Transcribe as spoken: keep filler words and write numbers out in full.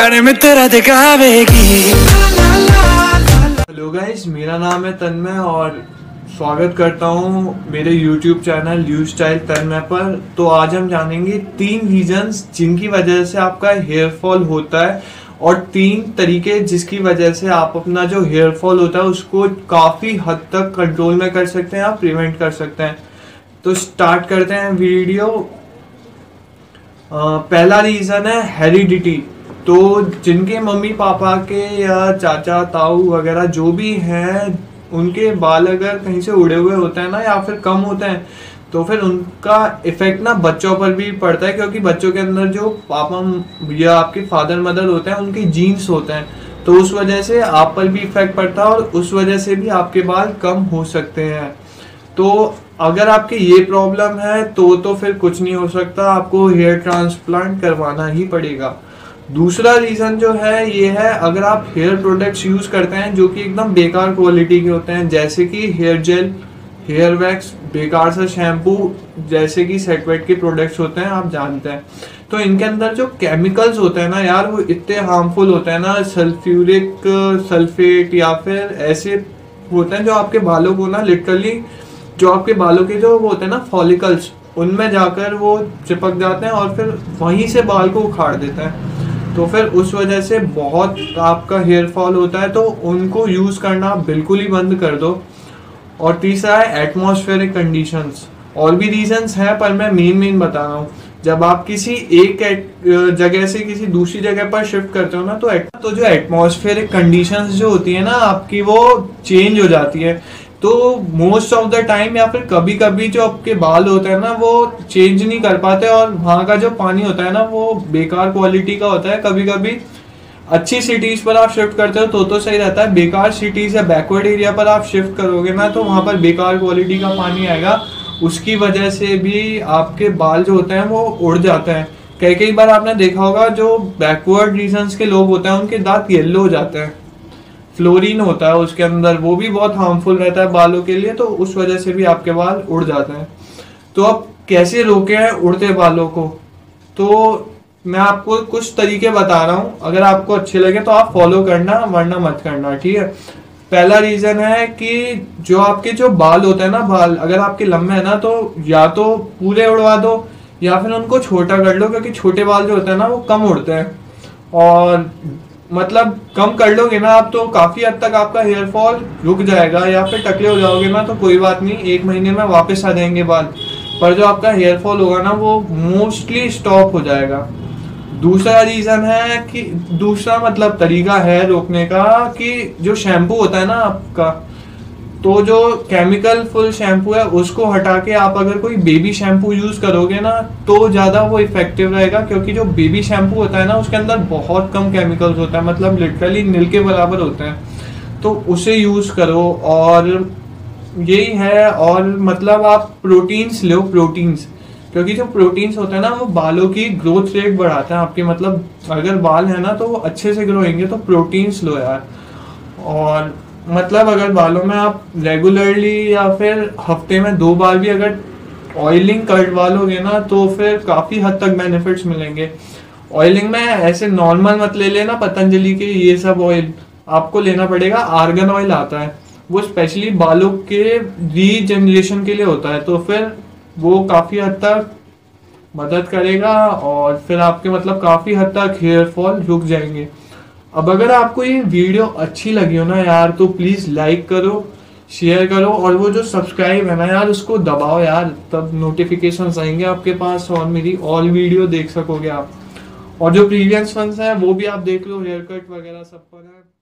गाने में तेरा दिखावेगी। हेलो गाइस, मेरा नाम है तन्मय और स्वागत करता हूँ मेरे YouTube channel new style Tanmay पर। तो आज हम जानेंगे तीन रीजंस जिनकी वजह से आपका हेयर फॉल होता है और तीन तरीके जिसकी वजह से आप अपना जो हेयर फॉल होता है उसको काफ़ी हद तक कंट्रोल में कर सकते हैं, आप प्रिवेंट कर सकते हैं। तो स्टार्ट करते हैं वीडियो। आ, पहला रीज़न है हेरिडिटी। तो जिनके मम्मी पापा के या चाचा ताऊ वगैरह जो भी हैं, उनके बाल अगर कहीं से उड़े हुए होते हैं ना या फिर कम होते हैं तो फिर उनका इफेक्ट ना बच्चों पर भी पड़ता है, क्योंकि बच्चों के अंदर जो पापा या आपके फादर मदर होते हैं उनके जीन्स होते हैं, तो उस वजह से आप पर भी इफेक्ट पड़ता है और उस वजह से भी आपके बाल कम हो सकते हैं। तो अगर आपके ये प्रॉब्लम है तो तो फिर कुछ नहीं हो सकता, आपको हेयर ट्रांसप्लांट करवाना ही पड़ेगा। दूसरा रीज़न जो है ये है, अगर आप हेयर प्रोडक्ट्स यूज़ करते हैं जो कि एकदम बेकार क्वालिटी के होते हैं, जैसे कि हेयर जेल, हेयर वैक्स, बेकार सा शैम्पू, जैसे कि सेट वेट के प्रोडक्ट्स होते हैं, आप जानते हैं, तो इनके अंदर जो केमिकल्स होते हैं ना यार, वो इतने हार्मफुल होते हैं ना, सल्फ्यूरिक सल्फेट या फिर ऐसे होते हैं जो आपके बालों को ना लिटरली, जो आपके बालों के जो वो होते हैं ना फॉलिकल्स, उनमें जाकर वो चिपक जाते हैं और फिर वहीं से बाल को उखाड़ देते हैं। तो फिर उस वजह से बहुत आपका हेयर फॉल होता है, तो उनको यूज़ करना बिल्कुल ही बंद कर दो। और तीसरा है एटमॉस्फेरिक कंडीशंस। और भी रीजंस हैं पर मैं मेन मेन बता रहा हूँ। जब आप किसी एक जगह से किसी दूसरी जगह पर शिफ्ट करते हो ना, तो तो जो एटमॉस्फेरिक कंडीशंस जो होती है ना आपकी, वो चेंज हो जाती है। तो मोस्ट ऑफ द टाइम या फिर कभी कभी जो आपके बाल होते हैं ना वो चेंज नहीं कर पाते, और वहाँ का जो पानी होता है ना वो बेकार क्वालिटी का होता है। कभी कभी अच्छी सिटीज पर आप शिफ्ट करते हो तो तो सही रहता है, बेकार सिटीज या बैकवर्ड एरिया पर आप शिफ्ट करोगे ना तो वहाँ पर बेकार क्वालिटी का पानी आएगा, उसकी वजह से भी आपके बाल जो होते हैं वो उड़ जाते हैं। कई कई बार आपने देखा होगा जो बैकवर्ड रीजन्स के लोग होते हैं उनके दांत येलो हो जाते हैं, फ्लोरीन होता है उसके अंदर, वो भी बहुत हार्मफुल रहता है बालों के लिए, तो उस वजह से भी आपके बाल उड़ जाते हैं। तो अब कैसे रोके हैं उड़ते बालों को, तो मैं आपको कुछ तरीके बता रहा हूँ, अगर आपको अच्छे लगे तो आप फॉलो करना वरना मत करना, ठीक है। पहला रीजन है कि जो आपके जो बाल होते हैं ना, बाल अगर आपके लंबे हैं ना तो या तो पूरे उड़वा दो या फिर उनको छोटा कर लो, क्योंकि छोटे बाल जो होते हैं ना वो कम उड़ते हैं। और मतलब कम कर लोगे ना आप तो काफी हद तक आपका हेयर फॉल रुक जाएगा, या फिर टकले हो जाओगे ना तो कोई बात नहीं, एक महीने में वापस आ जाएंगे बाल, पर जो आपका हेयर फॉल होगा ना वो मोस्टली स्टॉप हो जाएगा। दूसरा रीजन है कि दूसरा मतलब तरीका है रोकने का कि जो शैम्पू होता है ना आपका, तो जो केमिकल फुल शैम्पू है उसको हटा के आप अगर कोई बेबी शैम्पू यूज करोगे ना तो ज्यादा वो इफेक्टिव रहेगा, क्योंकि जो बेबी शैम्पू होता है ना उसके अंदर बहुत कम केमिकल्स होता है, मतलब लिटरली नील के बराबर होते हैं, तो उसे यूज करो। और यही है, और मतलब आप प्रोटीन्स लो, प्रोटीन्स, क्योंकि जो प्रोटीन्स होते हैं ना वो बालों की ग्रोथ रेट बढ़ाते हैं आपके, मतलब अगर बाल है ना तो वो अच्छे से ग्रो होंगे, तो प्रोटीन्स लो यार। और मतलब अगर बालों में आप रेगुलरली या फिर हफ्ते में दो बार भी अगर ऑयलिंग करवा लोगे ना तो फिर काफ़ी हद तक बेनिफिट्स मिलेंगे। ऑयलिंग में ऐसे नॉर्मल मत ले लेना पतंजलि के ये सब ऑयल, आपको लेना पड़ेगा आर्गन ऑयल आता है, वो स्पेशली बालों के रीजनरेशन के लिए होता है, तो फिर वो काफ़ी हद तक मदद करेगा और फिर आपके मतलब काफ़ी हद तक हेयर फॉल रुक जाएंगे। अब अगर आपको ये वीडियो अच्छी लगी हो ना यार तो प्लीज़ लाइक करो, शेयर करो, और वो जो सब्सक्राइब है ना यार उसको दबाओ यार, तब नोटिफिकेशंस आएंगे आपके पास और मेरी ऑल वीडियो देख सकोगे आप। और जो प्रीवियस वंस हैं वो भी आप देख लो, हेयर कट वगैरह सब पर है।